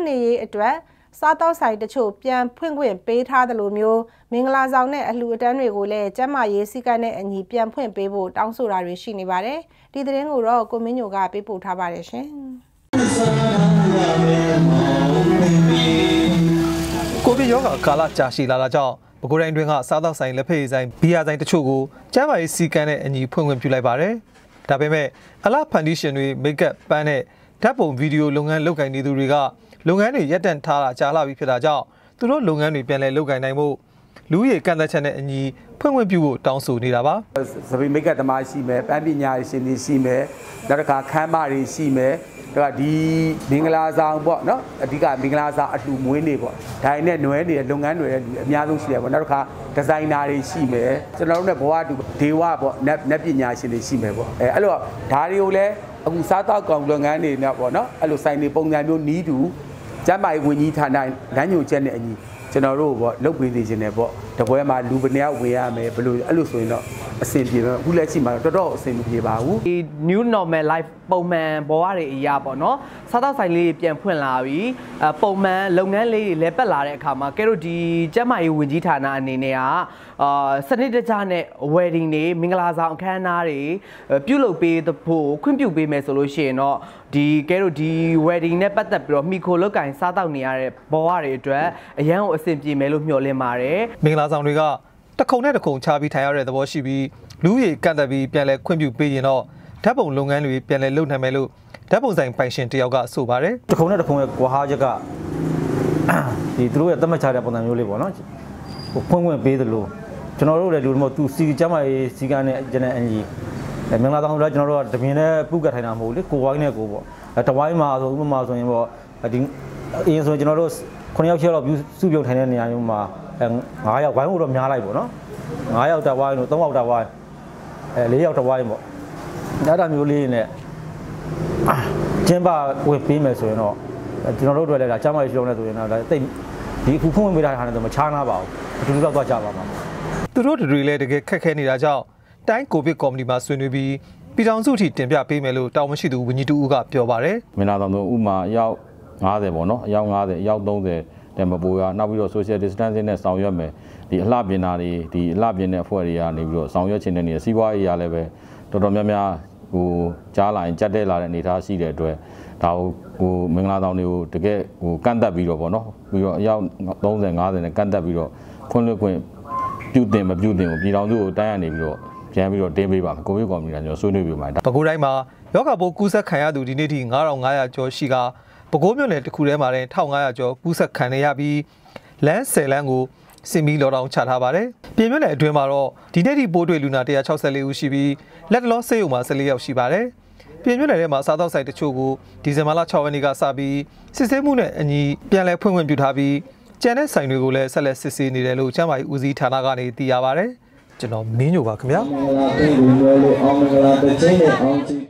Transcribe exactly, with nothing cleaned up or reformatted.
နေရေးအတွက်စားတောက်ဆိုင်တချို့ပြန်ဖွင့်ခွင့်ပေးထားတယ်လို့မျိုးမင်္ဂလာဆောင်နဲ့အလှူအတန်းတွေကိုလည်းကျန်းမာရေးစည်းကမ်းနဲ့အညီပြန်ဖွင့်ပေးဖို့တောင်းဆိုတာတွေရှိနေပါတယ်။ဒီသတင်းကိုတော့ကိုမင်းညိုကပေးပို့ထားပါတယ်ရှင်။ကိုဗစ်ရောဂါကာလကြာရှည်လာတာကြောင့်ပဲခူးတိုင်းတွင်ကစားတောက်ဆိုင်လက်ဖက်ရည်ဆိုင်ဘီယာဆိုင်တချို့ကိုကျန်းမာရေးစည်းကမ်းနဲ့အညီဖွင့်ခွင့်ပြုလိုက်ပါတယ်။ဒါပေမဲ့အလားဖန်တီရှင်တွေမိတ်ကပ်ပန်းနဲ့ဓာတ်ပုံဗီဒီယိုလုပ်ငန်းလုပ်ကိုင်နေသူတွေကလုပ်ငန်းတွေရပ်တန့်ထားတာကြာလာပြီဖြစ်တာကြောင့်သူတို့လုပ်ငန်းတွေပြန်လည်လုပ်ကိုင်နိုင်ဖို့လူရည်ကန့်သက်ချက်နဲ့အညီဖွင့်ခွင့်ပြုဖို့တောင်းဆိုနေတာပါ။စပီမိတ်ကတမရှိမယ်ပန်းပညာရှင်တွေရှိမယ်နောက်တစ်ခါခမ်းမတွေရှိမယ်ဒါကဒီမင်္ဂလာဆောင်ပေါ့နော်အဓိကမင်္ဂလာဆောင်အလှမွေးနေပေါ့ဒါနဲ့နွယ်နေတဲ့လုပ်ငန်းတွေအများဆုံးရှိတယ်ပေါ့နောက်တစ်ခါဒီဇိုင်နာတွေရှိမယ်ကျွန်တော်တို့နဲ့ဘဝတူဒေဝပေါ့နက်ပညာရှင်တွေရှိမယ်ပေါ့အဲအဲ့လိုဒါတွေကိုလည်းအခုစားတောက်ကောင်လုပ်ငန်းတွေနဲ့ပေါ့နော်အဲ့လိုဆိုင်တွေပုံစံမျိုးနီးတူကျမ်းမာရေးဝန်ကြီးဌာနလမ်းညွှန်ချက်နဲ့အညီကျွန်တော်တို့ပေါ့လုပ်ပေးနေခြင်းနဲ့ပေါ့တပွဲမှာလူပနေဝင်ရမယ်ဘယ်လိုအဲ့လိုဆိုရင်တော့အဆင်ပြေတော့အခုလက်ရှိမှာတော့တော်တော်အဆင်မပြေပါဘူးဒီ new normal life ပုံမှန်ဘဝတွေအရာပေါ့နော်စားတောက်ဆိုင်လေးပြန်ဖွင့်လာပြီအပုံမှန်လုပ်ငန်းလေးတွေလဲပတ်လာတဲ့အခါမှာကဲတို့ဒီကျန်းမာရေးဝန်ကြီးဌာနအနေနဲ့ကအာစနစ်တကျနဲ့ wedding တွေမင်္ဂလာဆောင်အခမ်းအနားတွေပြုလုပ်ပေးဖို့ခွင့်ပြုပေးမယ်ဆိုလို့ရှိရင်တော့ဒီကဲတို့ဒီ wedding နဲ့ပတ်သက်ပြီးတော့မိခိုလုတ်ကင်စားတောက်နေရတဲ့ဘဝတွေအတွက်အရန်ကိုအဆင်ပြေမယ်လို့မျှော်လင့်ပါတယ်မင်္ဂလာဆောင်တွေကတခုံနဲ့တခုံချပြီးထိုင်ရတဲ့သဘောရှိပြီးလူရည်ကန့်သက်ပြီးပြန်လဲခွင့်ပြုပေးရင်တော့ဓာတ်ပုံလုပ်ငန်းတွေပြန်လဲလုပ်နိုင်မယ်လို့ဓာတ်ပုံဆိုင်ပိုင်ရှင်တယောက်ကဆိုပါတယ်တခုံနဲ့တခုံရဲ့ကွာဟာချက်ကဒီသူတို့ရဲ့သတ်မှတ်ချတဲ့ပုံစံမျိုးလေးပေါ့နော်ဟိုဖွင့်ခွင့်ပေးသလိုကျွန်တော်တို့လည်းလူတို့သူစီကျမ်းမာရေးစီကံနဲ့ကျန်တဲ့အညီမင်္ဂလာဆောင်လည်းကျွန်တော်တို့ကတပင်နဲ့ပုတ်ကတ်ထိုင်တာမဟုတ်လေကိုဝိုင်းနဲ့ကိုပေါ့တဝိုင်းမှာဆိုဥပမာဆိုရင်ပေါ့ဒီအရင်ဆိုကျွန်တော်တို့ခုနှစ်ယောက်ချောက်လောက်စုပြုံထိုင်တဲ့နေရာမျိုးမှာငါးယောက်ဝိုင်းဖို့တော့များလိုက်ပေါ့နော်ငါးယောက်တဝိုင်းလို့သုံးယောက်တဝိုင်းအဲလေးယောက်တဝိုင်းပေါ့ဒါတာမျိုးလေးနဲ့ကျင်းပဝယ်ပေးမယ်ဆိုရင်တော့ကျွန်တော်တို့တွေလည်းဒါကျမ်းမာရေးရှိအောင်လဲဆိုရင်တော့ဒါတိတ်ဒီအခုဖုန်းဝင်ပေးတာဟာနဲ့တော့မချားနာပါဘူးအတူတူတော့ကြပါမှာသူတို့တွေလည်းတကယ်ခက်ခဲနေတာကြောင့်တိုင်းကိုဗစ်ကော်မတီမှာဆွေးနွေးပြီးပြည်ထောင်စုအထိတင်ပြပေးမယ်လို့တောင်းမရှိသူဝန်ကြီးတူဦးကပြောပါတယ်မင်္ဂလာဆောင်တို့ဥမာအယောက်၅၀ပေါ့နော်အယောက်၅၀အယောက်၃၀တဲ့မပိုရနောက်ပြီးတော့ social distancing နဲ့ဆောင်ရွက်မယ်ဒီအလှပြင်တာတွေဒီအလှပြင်တဲ့အဖွဲ့တွေကနေပြီးတော့ဆောင်ရွက်ခြင်းတဲ့နေစီးပွားရေးရလည်းပဲတော်တော်များများဟိုကြားလာရင်ကြက်တဲ့လာတဲ့အနေအထားရှိတဲ့အတွက်ဒါဟိုမင်္ဂလာဆောင်တွေကိုတကယ်ဟိုကန့်တက်ပြီးတော့ပေါ့နော်ပြီးတော့အယောက်၃၀၅၀နဲ့ကန့်တက်ပြီးတော့ခွင့်လွှတ်ခွင့်ပြုတင်မပြုတင်ကိုပြည်ထောင်စုကိုတိုင်းရနေပြီးတော့ပြန်ပြီးတော့တင်းပေးပါကိုဗစ်ကော်မတီကကျွန်တော်ဆွေးနွေးပြပါမယ်ပဲခူးတိုင်းမှာယောဂပိုးကူးစက်ခံရသူဒီနေ့ထိငါးထောင်ငါးရာကျော်ရှိကပဲခူးမြို့နယ်တစ်ခုထဲမှာလည်းတစ်ထောင်ငါးရာကျော်ကူးစက်ခံရပြီးလမ်းဆယ်လမ်းကိုစင်မီလော်တောင်ချထားပါတယ်ပြင်မြို့နယ်အတွင်းမှာတော့ဒီနေ့ထိပိုးတွေ့လူနာတစ်ရာ၆၄ဦးရှိပြီးလက်တလောဆေးရုံမှာ၁၄ယောက်ရှိပါတယ်ပြင်မြို့နယ်ထဲမှာစားတောက်ဆိုင်တချို့ကိုဒီဇင်ဘာလ၆ရက်နေ့ကစပြီးစစ်ဆေးမှုနဲ့အညီပြန်လည်ဖွင့်ခွင့်ပြုထားပြီးကျန်တဲ့ဆိုင်တွေကိုလည်းဆက်လက်စစ်ဆေးနေတယ်လို့ကျန်းမာရေးဦးစီးဌာနကနေသိရပါတယ်ကျွန်တော်မင်းညိုပါခင်ဗျာ